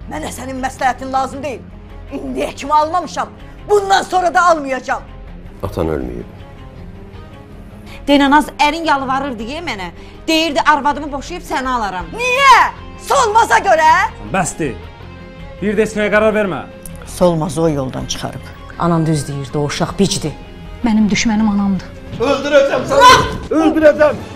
Mənə sənin məsləhətin lazım deyil. İndiyə kimi almamışam. Bundan sonra da almayacağım. Atan ölməyib. Denən az ərin yalvarırdı mənə. Deyirdi arvadımı boşayıb səni alaram. Niyə? Solmaza görə? Bəsdir. Bir də içməyə qərar vermə. Solmazı o yoldan çıxarıb. Anan düz deyirdi, o uşaq bicdir. Mənim düşmənim anamdır. Öldürəcəm səni! Öldürəcəm!